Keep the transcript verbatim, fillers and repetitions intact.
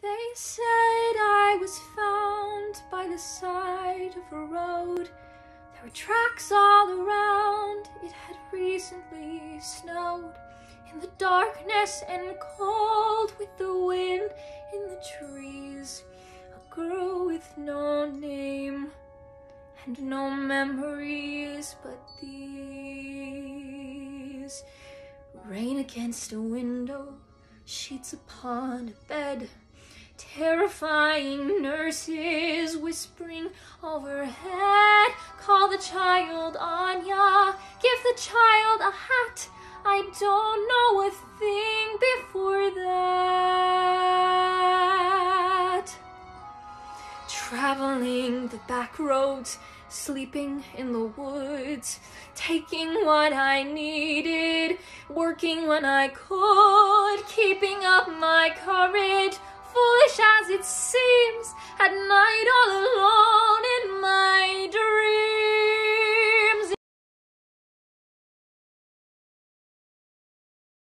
They said I was found by the side of a road. There were tracks all around. It had recently snowed. In the darkness and cold, with the wind in the trees, a girl with no name and no memories but these. Rain against a window, sheets upon a bed, terrifying nurses whispering overhead. Call the child Anya, give the child a hat. I don't know a thing before that. Traveling the back roads, sleeping in the woods, taking what I needed, working when I could, keeping up my courage, foolish as it seems, at night all alone.